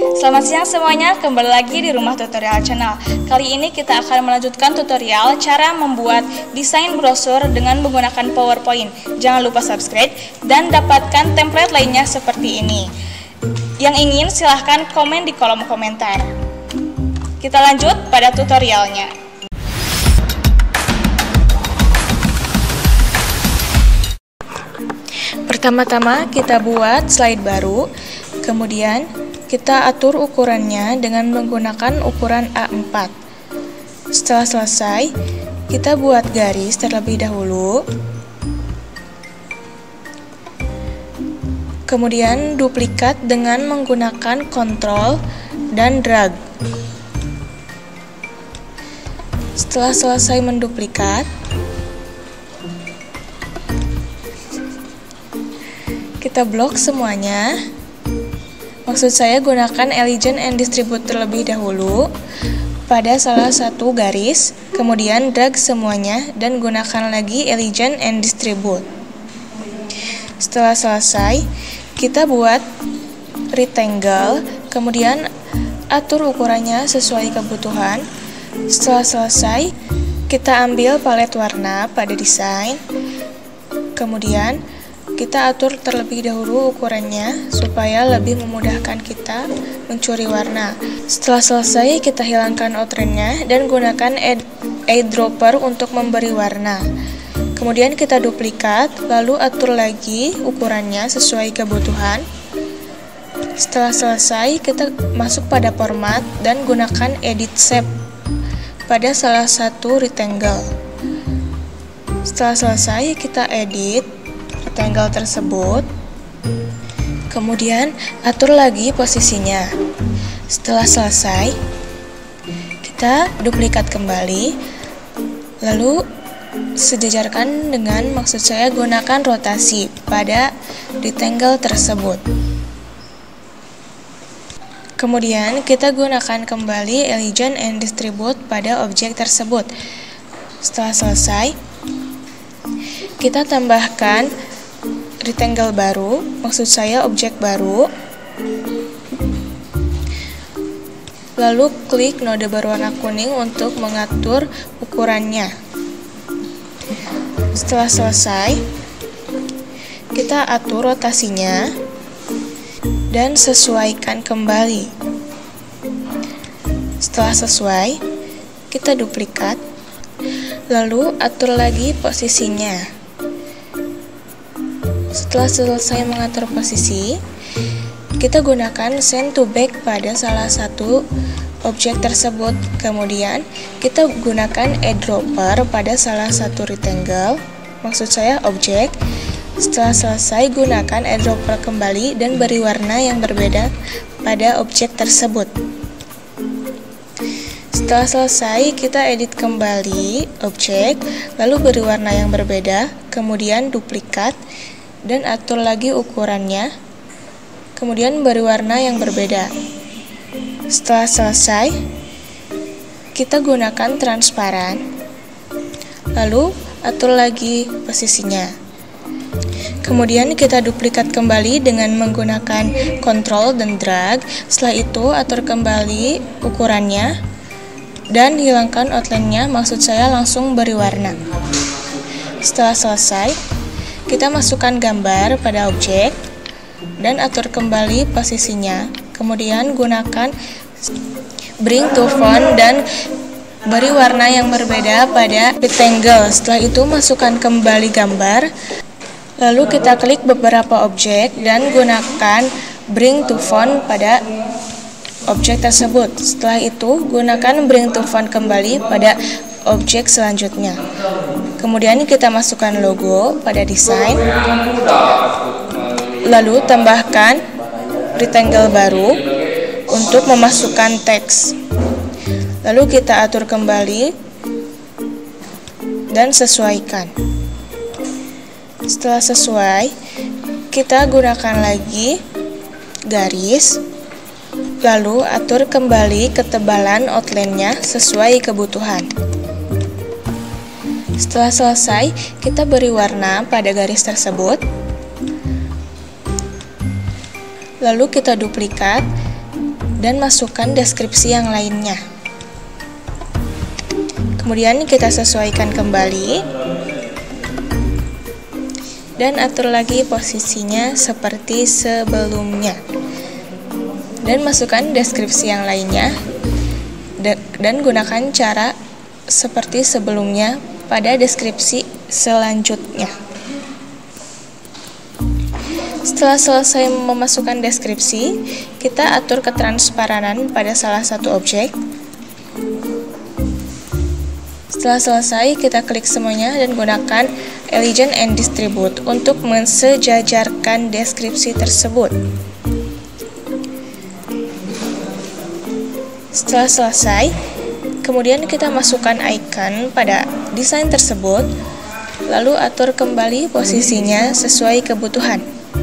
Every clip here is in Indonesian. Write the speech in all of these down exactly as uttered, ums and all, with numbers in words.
Selamat siang semuanya, kembali lagi di Rumah Tutorial Channel. Kali ini kita akan melanjutkan tutorial cara membuat desain brosur dengan menggunakan PowerPoint. Jangan lupa subscribe dan dapatkan template lainnya seperti ini. Yang ingin silahkan komen di kolom komentar. Kita lanjut pada tutorialnya. Pertama-tama kita buat slide baru, kemudian kita atur ukurannya dengan menggunakan ukuran A empat. Setelah selesai, kita buat garis terlebih dahulu. Kemudian duplikat dengan menggunakan Ctrl dan drag. Setelah selesai menduplikat, kita blok semuanya. Maksud saya gunakan Align and Distribute terlebih dahulu pada salah satu garis, kemudian drag semuanya dan gunakan lagi Align and Distribute. Setelah selesai, kita buat rectangle, kemudian atur ukurannya sesuai kebutuhan. Setelah selesai, kita ambil palet warna pada desain, kemudian kita atur terlebih dahulu ukurannya supaya lebih memudahkan kita mencuri warna. Setelah selesai, kita hilangkan outline-nya dan gunakan eyedropper untuk memberi warna. Kemudian kita duplikat, lalu atur lagi ukurannya sesuai kebutuhan. Setelah selesai, kita masuk pada format dan gunakan edit shape pada salah satu rectangle. Setelah selesai, kita edit rectangle tersebut, kemudian atur lagi posisinya. Setelah selesai, kita duplikat kembali, lalu sejajarkan dengan, maksud saya gunakan rotasi pada rectangle tersebut. Kemudian kita gunakan kembali Align and Distribute pada objek tersebut. Setelah selesai, kita tambahkan rectangle baru, maksud saya objek baru. Lalu klik node berwarna kuning untuk mengatur ukurannya. Setelah selesai, kita atur rotasinya dan sesuaikan kembali. Setelah sesuai, kita duplikat, lalu atur lagi posisinya. Setelah selesai mengatur posisi, kita gunakan Send to Back pada salah satu objek tersebut. Kemudian, kita gunakan eyedropper pada salah satu rectangle, maksud saya objek. Setelah selesai, gunakan eyedropper kembali dan beri warna yang berbeda pada objek tersebut. Setelah selesai, kita edit kembali objek, lalu beri warna yang berbeda, kemudian duplikat dan atur lagi ukurannya, kemudian beri warna yang berbeda. Setelah selesai, kita gunakan transparan, lalu atur lagi posisinya. Kemudian kita duplikat kembali dengan menggunakan Ctrl dan drag. Setelah itu atur kembali ukurannya dan hilangkan outline-nya, maksud saya langsung beri warna. Setelah selesai, kita masukkan gambar pada objek dan atur kembali posisinya. Kemudian gunakan Bring to Font dan beri warna yang berbeda pada rectangle. Setelah itu masukkan kembali gambar, lalu kita klik beberapa objek dan gunakan Bring to Font pada objek tersebut. Setelah itu gunakan Bring to Font kembali pada objek selanjutnya. Kemudian kita masukkan logo pada desain, lalu tambahkan rectangle baru untuk memasukkan teks. Lalu kita atur kembali dan sesuaikan. Setelah sesuai, kita gunakan lagi garis, lalu atur kembali ketebalan outline-nya sesuai kebutuhan. Setelah selesai, kita beri warna pada garis tersebut. Lalu kita duplikat dan masukkan deskripsi yang lainnya. Kemudian kita sesuaikan kembali dan atur lagi posisinya seperti sebelumnya, dan masukkan deskripsi yang lainnya dan gunakan cara seperti sebelumnya pada deskripsi selanjutnya. Setelah selesai memasukkan deskripsi, kita atur ketransparanan pada salah satu objek. Setelah selesai, kita klik semuanya dan gunakan Align and Distribute untuk mensejajarkan deskripsi tersebut. Setelah selesai, kemudian kita masukkan icon pada desain tersebut, lalu atur kembali posisinya sesuai kebutuhan.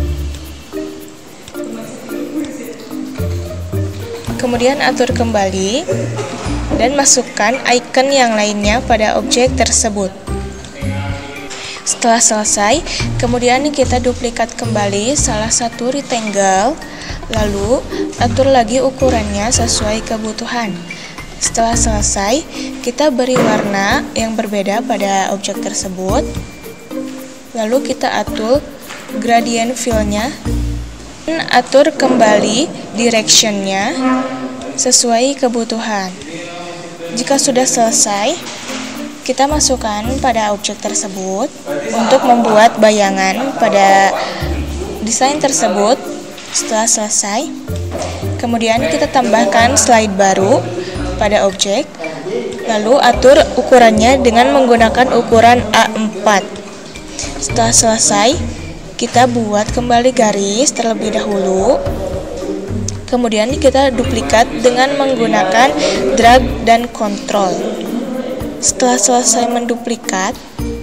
Kemudian atur kembali dan masukkan icon yang lainnya pada objek tersebut. Setelah selesai, kemudian kita duplikat kembali salah satu rectangle, lalu atur lagi ukurannya sesuai kebutuhan. Setelah selesai, kita beri warna yang berbeda pada objek tersebut, lalu kita atur gradient fill-nya, dan atur kembali direction-nya sesuai kebutuhan. Jika sudah selesai, kita masukkan pada objek tersebut untuk membuat bayangan pada desain tersebut. Setelah selesai, kemudian kita tambahkan slide baru pada objek, lalu atur ukurannya dengan menggunakan ukuran A empat. Setelah selesai, kita buat kembali garis terlebih dahulu. Kemudian kita duplikat dengan menggunakan drag dan control. Setelah selesai menduplikat,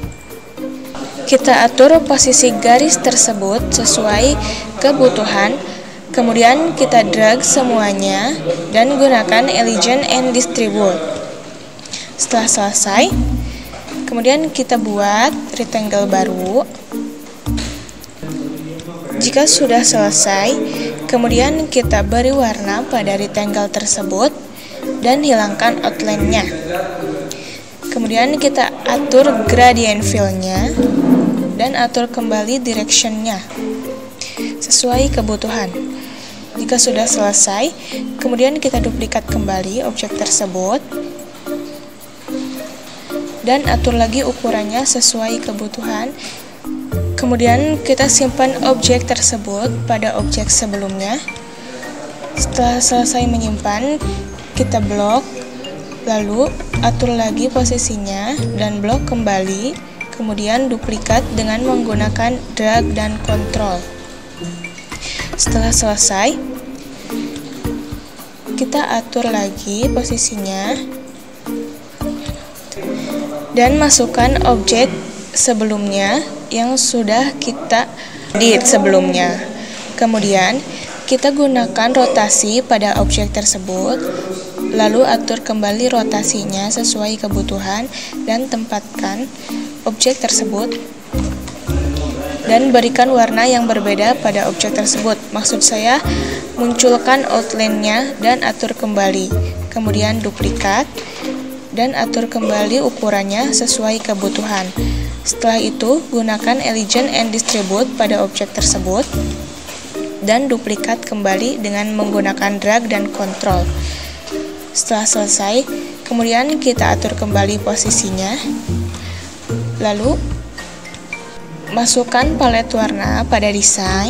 kita atur posisi garis tersebut sesuai kebutuhan. Kemudian kita drag semuanya dan gunakan Align and Distribute. Setelah selesai, kemudian kita buat rectangle baru. Jika sudah selesai, kemudian kita beri warna pada rectangle tersebut dan hilangkan outline-nya. Kemudian kita atur gradient fill-nya dan atur kembali direction-nya sesuai kebutuhan. Jika sudah selesai, kemudian kita duplikat kembali objek tersebut dan atur lagi ukurannya sesuai kebutuhan. Kemudian kita simpan objek tersebut pada objek sebelumnya. Setelah selesai menyimpan, kita blok, lalu atur lagi posisinya dan blok kembali, kemudian duplikat dengan menggunakan drag dan control. Setelah selesai, kita atur lagi posisinya dan masukkan objek sebelumnya yang sudah kita edit sebelumnya. Kemudian kita gunakan rotasi pada objek tersebut, lalu atur kembali rotasinya sesuai kebutuhan dan tempatkan objek tersebut dan berikan warna yang berbeda pada objek tersebut. Maksud saya, munculkan outline-nya dan atur kembali. Kemudian duplikat dan atur kembali ukurannya sesuai kebutuhan. Setelah itu, gunakan Align and Distribute pada objek tersebut dan duplikat kembali dengan menggunakan drag dan control. Setelah selesai, kemudian kita atur kembali posisinya, lalu masukkan palet warna pada desain.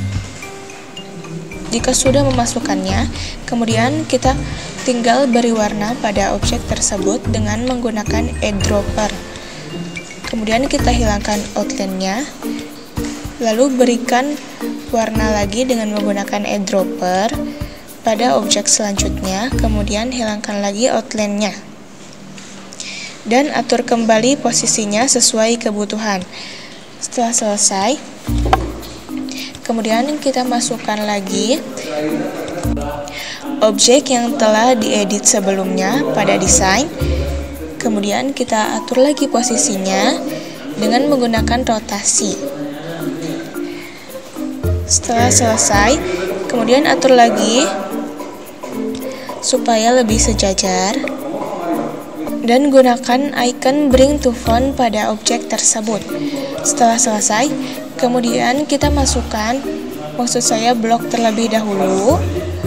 Jika sudah memasukkannya, kemudian kita tinggal beri warna pada objek tersebut dengan menggunakan eyedropper. Kemudian kita hilangkan outline-nya, lalu berikan warna lagi dengan menggunakan eyedropper pada objek selanjutnya, kemudian hilangkan lagi outline-nya dan atur kembali posisinya sesuai kebutuhan. Setelah selesai, kemudian kita masukkan lagi objek yang telah diedit sebelumnya pada desain. Kemudian kita atur lagi posisinya dengan menggunakan rotasi. Setelah selesai, kemudian atur lagi supaya lebih sejajar. Dan gunakan icon bring to front pada objek tersebut. Setelah selesai, kemudian kita masukkan, maksud saya blok terlebih dahulu.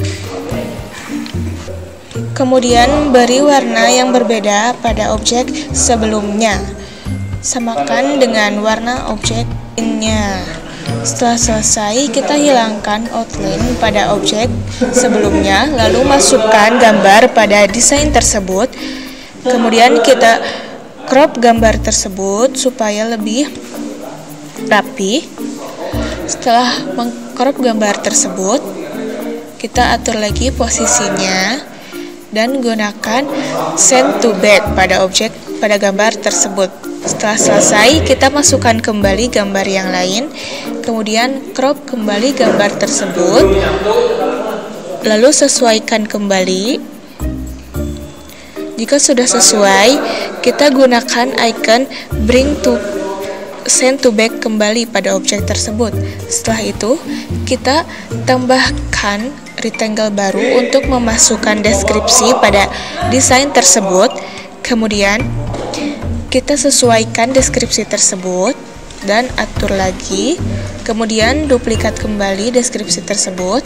Kemudian beri warna yang berbeda pada objek sebelumnya. Samakan dengan warna objek lainnya. Setelah selesai, kita hilangkan outline pada objek sebelumnya, lalu masukkan gambar pada desain tersebut. Kemudian kita crop gambar tersebut supaya lebih rapi. Setelah mengcrop gambar tersebut, kita atur lagi posisinya dan gunakan send to back pada objek pada gambar tersebut. Setelah selesai, kita masukkan kembali gambar yang lain, kemudian crop kembali gambar tersebut, lalu sesuaikan kembali. Jika sudah sesuai, kita gunakan icon bring to send to back kembali pada objek tersebut. Setelah itu, kita tambahkan rectangle baru untuk memasukkan deskripsi pada desain tersebut. Kemudian, kita sesuaikan deskripsi tersebut dan atur lagi. Kemudian, duplikat kembali deskripsi tersebut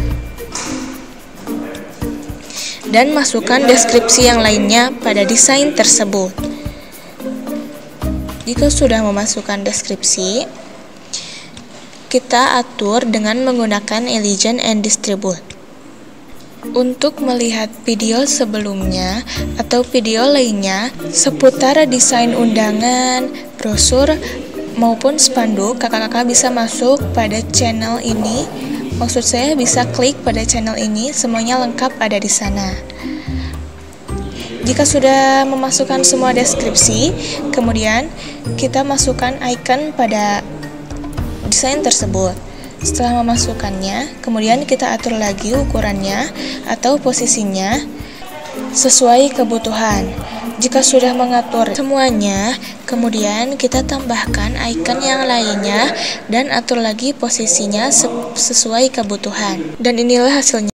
dan masukkan deskripsi yang lainnya pada desain tersebut. Jika sudah memasukkan deskripsi, kita atur dengan menggunakan Align and Distribute. Untuk melihat video sebelumnya atau video lainnya seputar desain undangan, brosur, maupun spanduk, kakak-kakak bisa masuk pada channel ini. Maksud saya bisa klik pada channel ini, semuanya lengkap ada di sana. Jika sudah memasukkan semua deskripsi, kemudian kita masukkan icon pada desain tersebut. Setelah memasukkannya, kemudian kita atur lagi ukurannya atau posisinya sesuai kebutuhan. Jika sudah mengatur semuanya, kemudian kita tambahkan icon yang lainnya dan atur lagi posisinya sesuai kebutuhan. Dan inilah hasilnya.